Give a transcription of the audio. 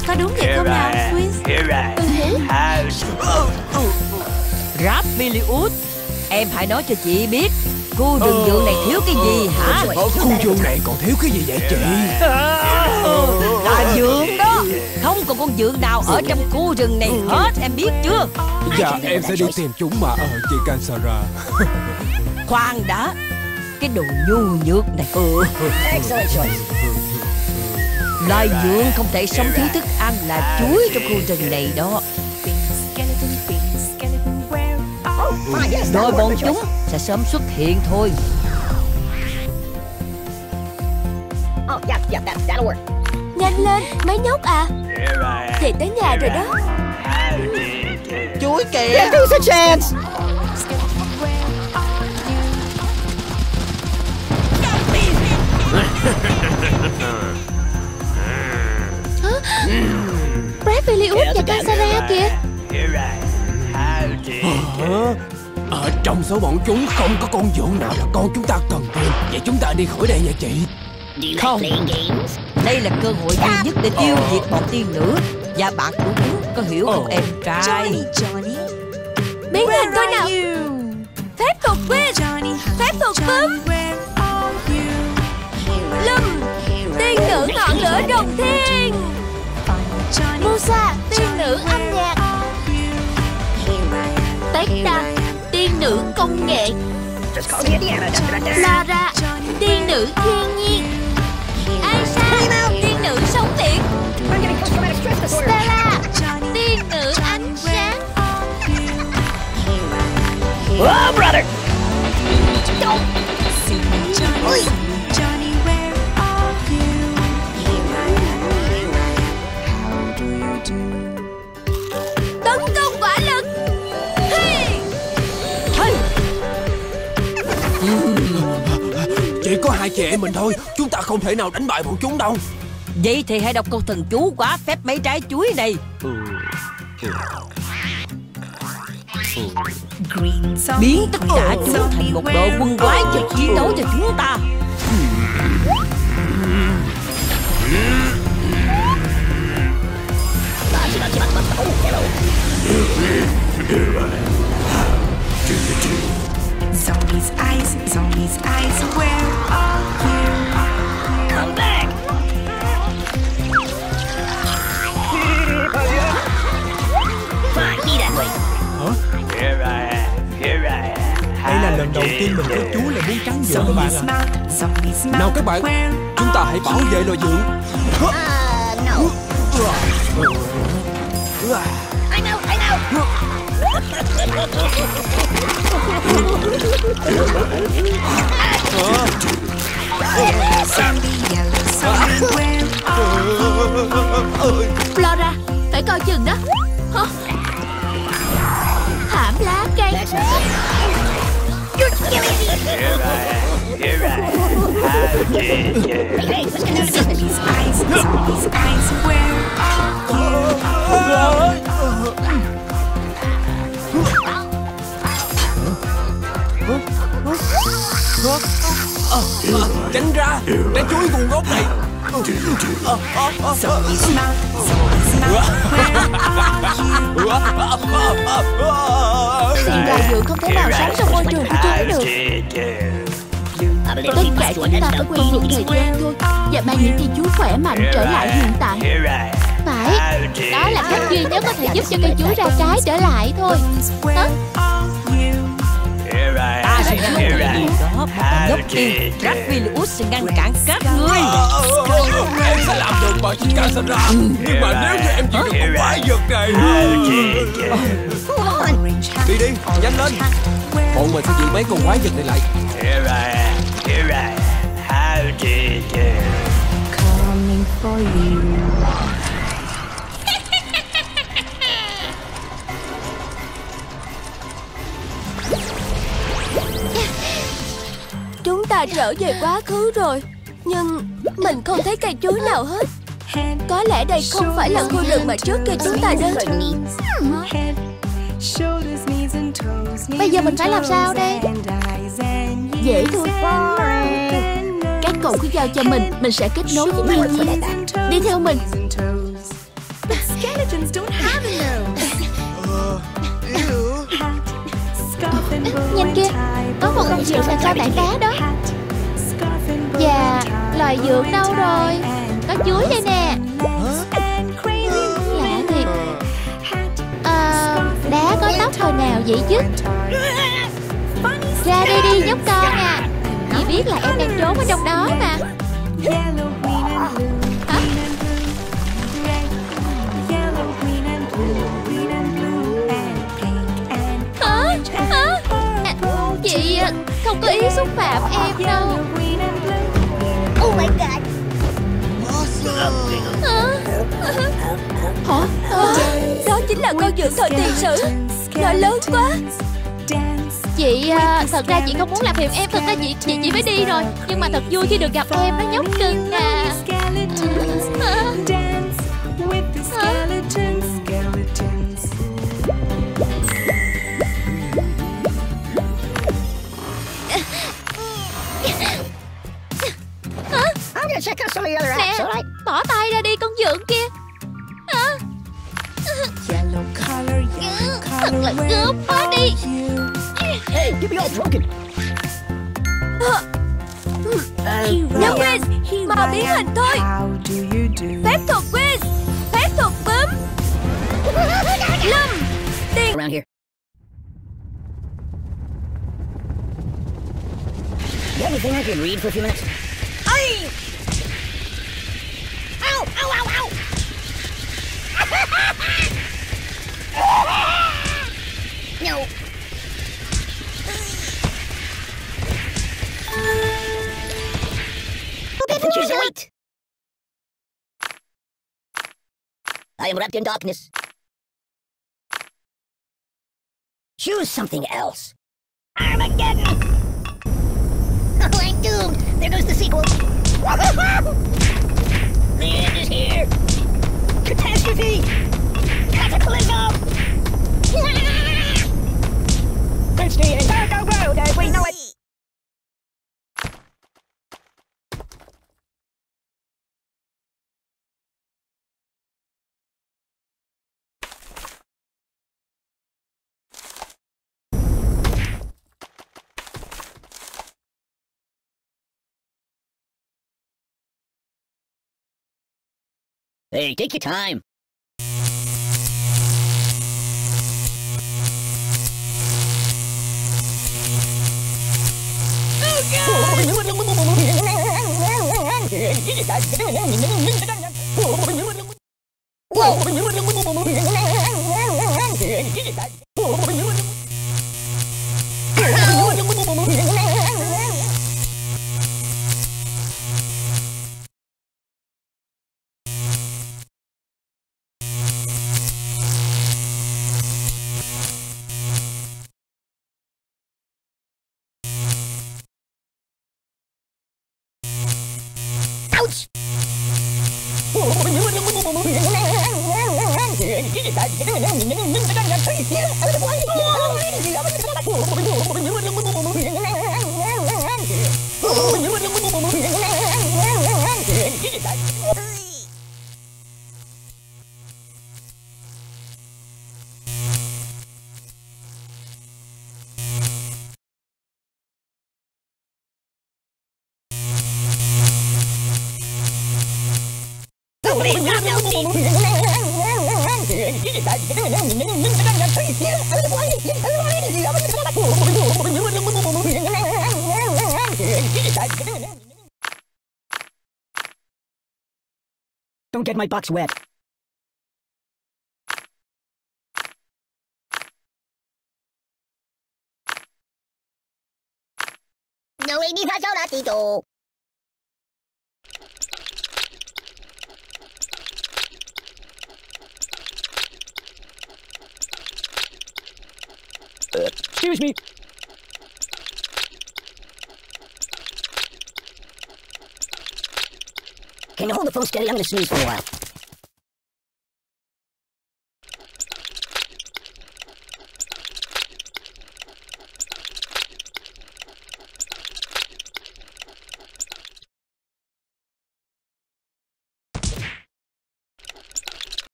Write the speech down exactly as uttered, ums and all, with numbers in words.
Có đúng vậy không nào, Twins? Rapilius, em hãy nói cho chị biết khu rừng vườn này thiếu cái gì hả? Khu vườn này còn thiếu cái gì vậy chị? Là vườn đó. Không còn con vườn nào ở trong khu rừng này hết, em biết chưa? Dạ em sẽ đi tìm chúng mà ờ, chị Cansara. Khoan đã, cái đồ nhu nhược này. Loài vượn không thể sống thiếu thức ăn là chuối trong khu rừng này đó. Rồi bọn chúng sẽ sớm xuất hiện thôi. Nhanh lên, mấy nhóc à. Về tới nhà rồi đó. Chuối kìa. There's a chance. Rapilius và Cansara kìa. Ở trong số bọn chúng không có con vượn nào là con chúng ta cần tìm. Vậy chúng ta đi khỏi đây nha chị. Không, đây là cơ hội duy nhất để tiêu diệt bọn tiên nữ. Và bạn của chúng có hiểu không em trai? Biến hình thôi nào. Phép thuật quyết. Phép thuật bấm. Lâm, tiên nữ ngọn lửa đồng thiên. Musa, tiên nữ âm nhạc. Tecta, tiên nữ công nghệ. Lara, tiên nữ thiên nhiên. Aisha, tiên nữ sống biển. Stella, tiên nữ ánh sáng. Oh, brother. Tấn công quả lực. Hey. Chỉ có hai chị em mình thôi, chúng ta không thể nào đánh bại bọn chúng đâu. Vậy thì hãy đọc câu thần chú quả phép mấy trái chuối này. Biến tất cả chúng thành một đội quân quái vật chiến đấu cho chúng ta. Zombies' eyes, zombies' eyes, where are you? Come back. Fine, be that way. Hả? Đây là lần đầu tiên mình thấy chú là muốn cắn vượn các bạn ạ. Nào các bạn, chúng ta hãy bảo vệ loài vượn. Uh, no. I know, I know. Flora, phải coi chừng đó. Hả? Thảm lá cây. You're killing me. Zombies' eyes, zombies' eyes, where are you? À, à, tránh ra, để chuối nguồn gốc này. Zombies' mouth, zombies' mouth, where are you? Hiện loài vượn không thể bào sáng trong môi trường của chúng được. Tất cả chúng ta phải quen thuộc thời gian thôi và mang những cây chuối khỏe mạnh trở lại hiện tại. Phải, đó là cách duy nhất có thể giúp cho cây chuối ra trái trở lại thôi. Hả? Ta sẽ ngăn chặn điều đó. Một nhóc tiên Rapilius sẽ ngăn cản các ngươi. Em sẽ làm được mọi chuyện Cansara. Nhưng mà nếu như em chịu được con quái vật này. Đi đi, nhanh lên. Bọn mình sẽ giữ mấy con quái vật này lại. Coming for you. Chúng ta trở về quá khứ rồi, nhưng mình không thấy cây chuối nào hết. Có lẽ đây không phải là khu rừng mà trước kia chúng ta đến. Bây giờ mình phải làm sao đây? Dễ thôi. Các cậu cứ giao cho mình, mình sẽ kết nối với nhau. Đi theo mình. skeletons don't have a nose. Hat, scarf and bow Nhìn and kìa, tie, có một con dượng làm sao tảng đá đó. hat, scarf and bow Dạ, and tie, loài bow dượng and đâu tie, rồi? and Có chuối đây nè. legs and crazy Lạ thiệt. hat, Ờ, đá có tóc hồi nào vậy chứ? funny Ra đây đi nhóc con à. Chị biết là em đang trốn ở trong đó mà. yellow, green and blue, Hả? green and blue, red, yellow, green and blue, green and blue, and pink and Hả? orange and Hả? À, purple. chị à, không có ý xúc phạm em đâu. Yellow, green and blue. Oh my god. Hả? Hả? Ờ, đó chính là con dượng thời tiền sử. Nó lớn quá. Chị à, thật ra chị không muốn làm phiền em. Thật ra chị chị chỉ phải đi rồi. Nhưng mà thật vui khi được gặp em đó nhóc cưng à. I'm gonna check out some of the other apps, Nè, alright? bỏ tay ra đi con dượng kia. Hả? Yellow color, yellow Thật color, là where gớm quá đi. are you? Hey, get me all broken. Nào Chris, mau biến hình thôi. How do you do? Phép thuật Chris, phép thuật bấm. Lâm, tiền. Around here. You have anything I can read for a few minutes? Ay! Ow! Ow! Ow! Ow! No. Adventures await. I am wrapped in darkness. Choose something else. Armageddon! Oh, I'm doomed! There goes the sequel! The end is here! Catastrophe! Cataclysm! It's the Embargo Road as we know it! Hey, take your time. Ouch! Don't get my box wet. No, đi phá số đã tỷ tụ. Uh, excuse me. Can you hold the phone steady? I'm gonna sneeze for a while.